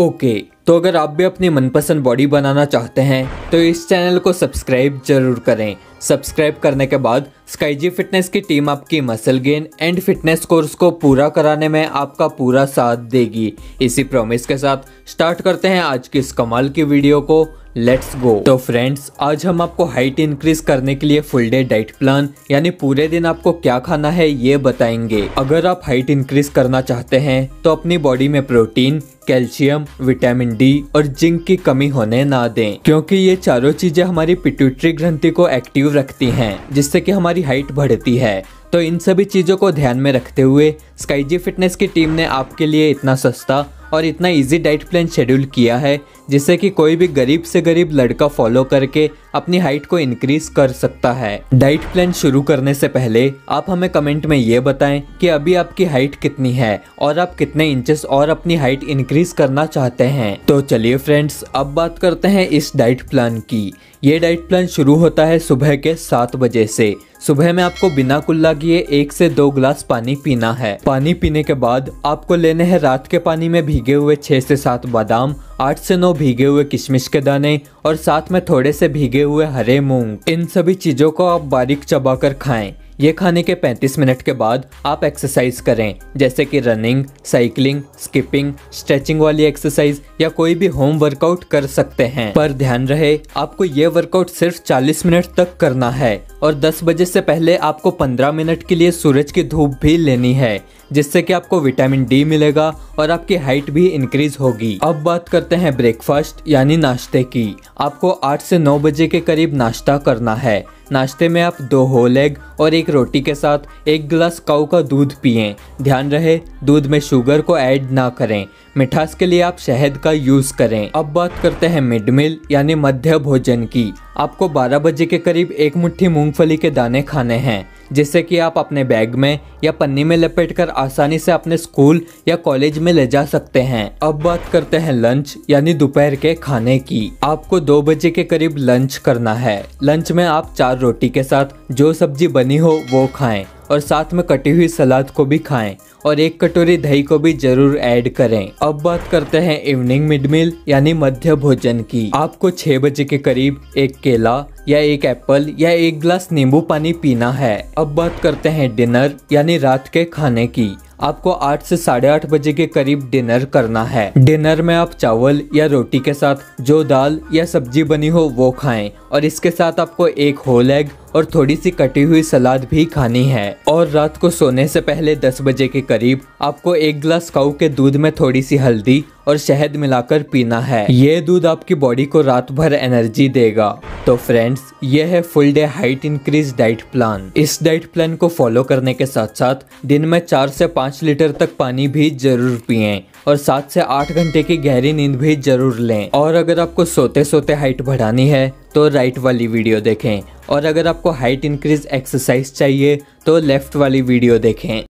Okay, तो अगर आप भी अपनी मनपसंद बॉडी बनाना चाहते हैं तो इस चैनल को सब्सक्राइब जरूर करें। सब्सक्राइब करने के बाद स्काईजी फिटनेस की टीम आपकी muscle gain and fitness course को पूरा कराने में आपका पूरा साथ देगी। इसी प्रॉमिस के साथ स्टार्ट करते हैं आज की इस कमाल की वीडियो को। Let's go. तो फ्रेंड्स, आज हम आपको हाइट इंक्रीज करने के लिए फुल डे डाइट प्लान यानी पूरे दिन आपको क्या खाना है ये बताएंगे। अगर आप हाइट इंक्रीज करना चाहते हैं तो अपनी बॉडी में प्रोटीन, कैल्शियम, विटामिन डी और जिंक की कमी होने ना दें, क्योंकि ये चारों चीजें हमारी पिट्यूटरी ग्रंथि को एक्टिव रखती हैं, जिससे कि हमारी हाइट बढ़ती है। तो इन सभी चीजों को ध्यान में रखते हुए स्काईजी फिटनेस की टीम ने आपके लिए इतना सस्ता और इतना इजी डाइट प्लान शेड्यूल किया है, जिससे कि कोई भी गरीब से गरीब लड़का फॉलो करके अपनी हाइट को इंक्रीज कर सकता है। डाइट प्लान शुरू करने से पहले आप हमें कमेंट में ये बताएं कि अभी आपकी हाइट कितनी है और आप कितने इंचेस और अपनी हाइट इंक्रीज करना चाहते हैं। तो चलिए फ्रेंड्स, अब बात करते हैं इस डाइट प्लान की। ये डाइट प्लान शुरू होता है सुबह के 7 बजे से। सुबह में आपको बिना कुल्ला किए 1 से 2 ग्लास पानी पीना है। पानी पीने के बाद आपको लेने हैं रात के पानी में भीगे हुए 6 से 7 बादाम, 8 से 9 भीगे हुए किशमिश के दाने और साथ में थोड़े से भीगे हुए हरे मूंग। इन सभी चीजों को आप बारीक चबाकर खाएं। ये खाने के 35 मिनट के बाद आप एक्सरसाइज करें, जैसे कि रनिंग, साइकिलिंग, स्किपिंग, स्ट्रेचिंग वाली एक्सरसाइज या कोई भी होम वर्कआउट कर सकते हैं। पर ध्यान रहे, आपको ये वर्कआउट सिर्फ 40 मिनट तक करना है और 10 बजे से पहले आपको 15 मिनट के लिए सूरज की धूप भी लेनी है, जिससे कि आपको विटामिन डी मिलेगा और आपकी हाइट भी इंक्रीज होगी। अब बात करते हैं ब्रेकफास्ट यानी नाश्ते की। आपको 8 से 9 बजे के करीब नाश्ता करना है। नाश्ते में आप 2 होल एग और 1 रोटी के साथ 1 गिलास काऊ का दूध पिएं। ध्यान रहे, दूध में शुगर को ऐड ना करें। मिठास के लिए आप शहद का यूज करें। अब बात करते हैं मिड मील यानी मध्य भोजन की। आपको 12 बजे के करीब 1 मुट्ठी मूंगफली के दाने खाने हैं, जिससे कि आप अपने बैग में या पन्नी में लपेटकर आसानी से अपने स्कूल या कॉलेज में ले जा सकते हैं। अब बात करते हैं लंच यानी दोपहर के खाने की। आपको 2 बजे के करीब लंच करना है। लंच में आप 4 रोटी के साथ जो सब्जी बनी हो वो खाएं और साथ में कटी हुई सलाद को भी खाएं और 1 कटोरी दही को भी जरूर ऐड करें। अब बात करते हैं इवनिंग मिड मील यानी मध्य भोजन की। आपको 6 बजे के करीब 1 केला या 1 एप्पल या 1 गिलास नींबू पानी पीना है। अब बात करते हैं डिनर यानी रात के खाने की। आपको 8 से 8:30 बजे के करीब डिनर करना है। डिनर में आप चावल या रोटी के साथ जो दाल या सब्जी बनी हो वो खाएं और इसके साथ आपको 1 होल एग और थोड़ी सी कटी हुई सलाद भी खानी है। और रात को सोने से पहले 10 बजे के करीब आपको 1 गिलास काऊ के दूध में थोड़ी सी हल्दी और शहद मिलाकर पीना है। ये दूध आपकी बॉडी को रात भर एनर्जी देगा। तो फ्रेंड्स, ये है full day height increase diet plan. इस डाइट प्लान को फॉलो करने के साथ साथ दिन में 4 से 5 लीटर तक पानी भी जरूर पिएं और 7 से 8 घंटे की गहरी नींद भी जरूर लें। और अगर आपको सोते सोते हाइट बढ़ानी है तो राइट वाली वीडियो देखें और अगर आपको हाइट इंक्रीज एक्सरसाइज चाहिए तो लेफ्ट वाली वीडियो देखें।